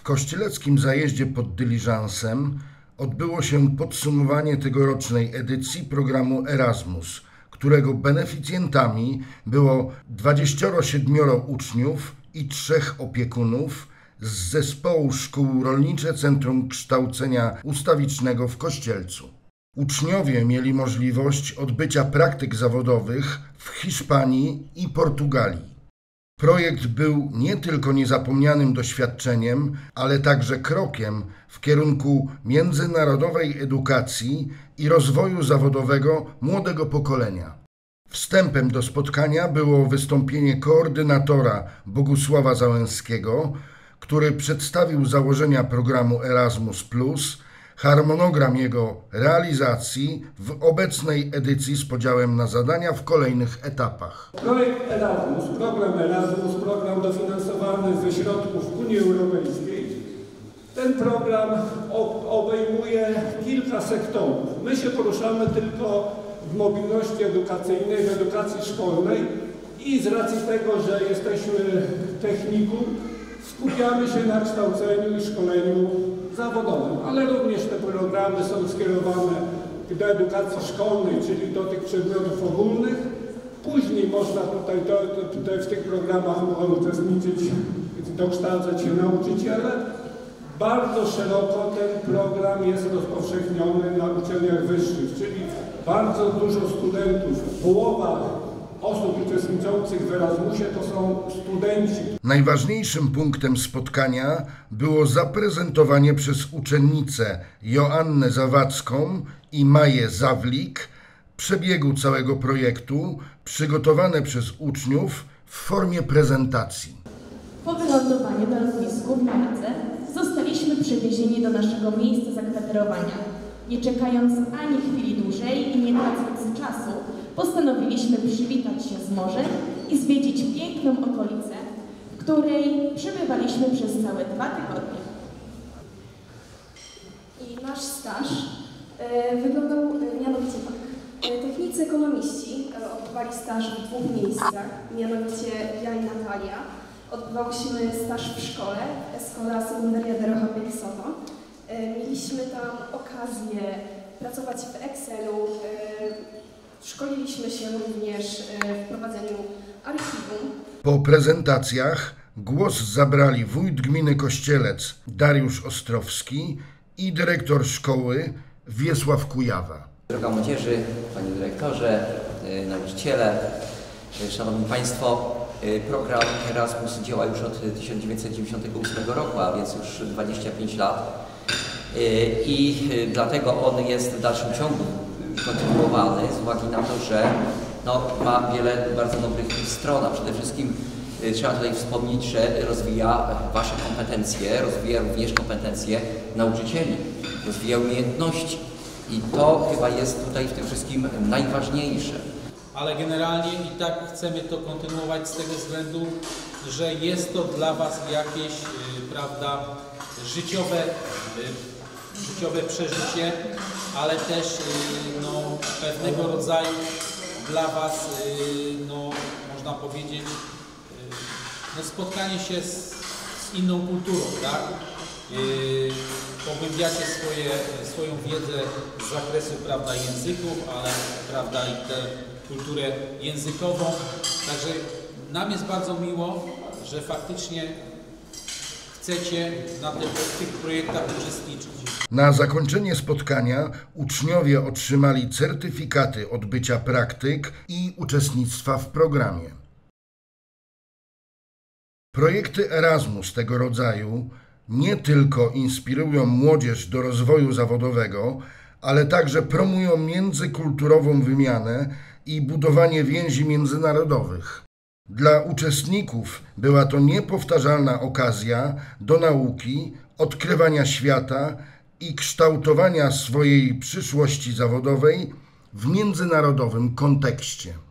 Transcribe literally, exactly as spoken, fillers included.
Kościeleckim Zajeździe pod Dyliżansem odbyło się podsumowanie tegorocznej edycji programu Erasmus, którego beneficjentami było dwudziestu siedmiu uczniów i trzech opiekunów z zespołu szkół Rolnicze Centrum Kształcenia Ustawicznego w Kościelcu. Uczniowie mieli możliwość odbycia praktyk zawodowych w Hiszpanii i Portugalii. Projekt był nie tylko niezapomnianym doświadczeniem, ale także krokiem w kierunku międzynarodowej edukacji i rozwoju zawodowego młodego pokolenia. Wstępem do spotkania było wystąpienie koordynatora Bogusława Załęskiego, który przedstawił założenia programu Erasmus plus, harmonogram jego realizacji w obecnej edycji z podziałem na zadania w kolejnych etapach. Projekt Erasmus, program Erasmus, program dofinansowany ze środków Unii Europejskiej. Ten program obejmuje kilka sektorów. My się poruszamy tylko w mobilności edukacyjnej, w edukacji szkolnej i z racji tego, że jesteśmy technikum, skupiamy się na kształceniu i szkoleniu zawodowym, ale również te programy są skierowane do edukacji szkolnej, czyli do tych przedmiotów ogólnych. Później można tutaj, to, tutaj w tych programach mogą uczestniczyć, dokształcać się nauczyciele. Bardzo szeroko ten program jest rozpowszechniony na uczelniach wyższych, czyli bardzo dużo studentów, połowa osób uczestniczących w Erasmusie to są studenci. Najważniejszym punktem spotkania było zaprezentowanie przez uczennicę Joannę Zawadzką i Maję Zawlik przebiegu całego projektu, przygotowane przez uczniów w formie prezentacji. Po wylądowaniu na lotnisku w Miladze zostaliśmy przewiezieni do naszego miejsca zakwaterowania. Nie czekając ani chwili dłużej i nie tracąc czasu, postanowiliśmy przywitać się z morzem i zwiedzić piękną okolicę, w której przebywaliśmy przez całe dwa tygodnie. I nasz staż e, wyglądał e, mianowicie tak. E, technicy ekonomiści e, odbywali staż w dwóch miejscach, mianowicie ja i Natalia. Odbywałyśmy staż w szkole, Escola Sekundaria de Rocha Pieksowa. E, mieliśmy tam okazję pracować w Excelu. E, Szkoliliśmy się również w prowadzeniu archiwum. Po prezentacjach głos zabrali wójt gminy Kościelec Dariusz Ostrowski i dyrektor szkoły Wiesław Kujawa. Droga młodzieży, panie dyrektorze, nauczyciele, szanowni państwo, program Erasmus działa już od tysiąc dziewięćset dziewięćdziesiątego ósmego roku, a więc już dwadzieścia pięć lat i dlatego on jest w dalszym ciągu kontynuowany z uwagi na to, że no, ma wiele bardzo dobrych stron, a przede wszystkim y, trzeba tutaj wspomnieć, że rozwija wasze kompetencje, rozwija również kompetencje nauczycieli, rozwija umiejętności i to chyba jest tutaj w tym wszystkim najważniejsze. Ale generalnie i tak chcemy to kontynuować z tego względu, że jest to dla was jakieś, y, prawda, życiowe y, życiowe przeżycie, ale też no, pewnego rodzaju dla was, no, można powiedzieć, no, spotkanie się z, z inną kulturą, tak? Pogłębiacie swoje, swoją wiedzę z zakresu, prawda, języków, ale prawda, i tę kulturę językową. Także nam jest bardzo miło, że faktycznie chcecie na te, w tych projektach uczestniczyć. Na zakończenie spotkania uczniowie otrzymali certyfikaty odbycia praktyk i uczestnictwa w programie. Projekty Erasmus tego rodzaju nie tylko inspirują młodzież do rozwoju zawodowego, ale także promują międzykulturową wymianę i budowanie więzi międzynarodowych. Dla uczestników była to niepowtarzalna okazja do nauki, odkrywania świata i kształtowania swojej przyszłości zawodowej w międzynarodowym kontekście.